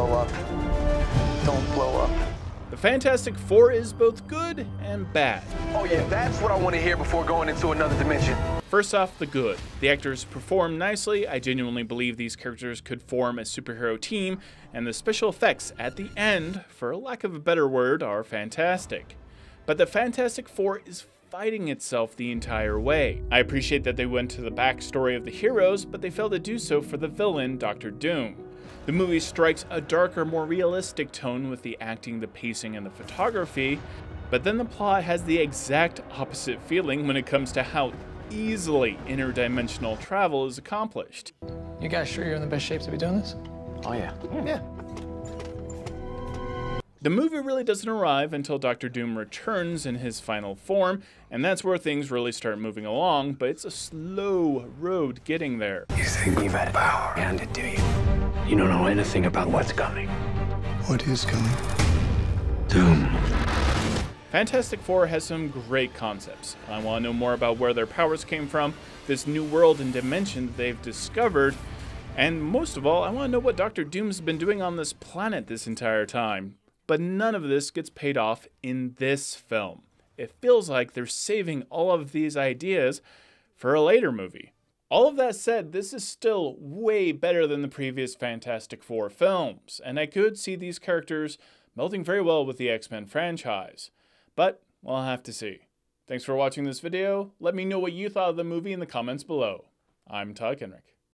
blow up. Don't blow up. The Fantastic Four is both good and bad. Oh yeah, that's what I want to hear before going into another dimension. First off, the good. The actors perform nicely. I genuinely believe these characters could form a superhero team, and the special effects at the end, for lack of a better word, are fantastic. But the Fantastic Four is fighting itself the entire way. I appreciate that they went to the backstory of the heroes, but they failed to do so for the villain, Dr. Doom. The movie strikes a darker, more realistic tone with the acting, the pacing, and the photography, but then the plot has the exact opposite feeling when it comes to how easily interdimensional travel is accomplished. You guys sure you're in the best shape to be doing this? Oh yeah. Yeah. The movie really doesn't arrive until Dr. Doom returns in his final form, and that's where things really start moving along, but it's a slow road getting there. You think you've had power handed to you? You don't know anything about what's coming. What is coming? Doom. Fantastic Four has some great concepts. I want to know more about where their powers came from, this new world and dimension that they've discovered, and most of all, I want to know what Dr. Doom's been doing on this planet this entire time. But none of this gets paid off in this film. It feels like they're saving all of these ideas for a later movie. All of that said, this is still way better than the previous Fantastic Four films, and I could see these characters melding very well with the X-Men franchise. But we'll have to see. Thanks for watching this video. Let me know what you thought of the movie in the comments below. I'm Todd Kenrick.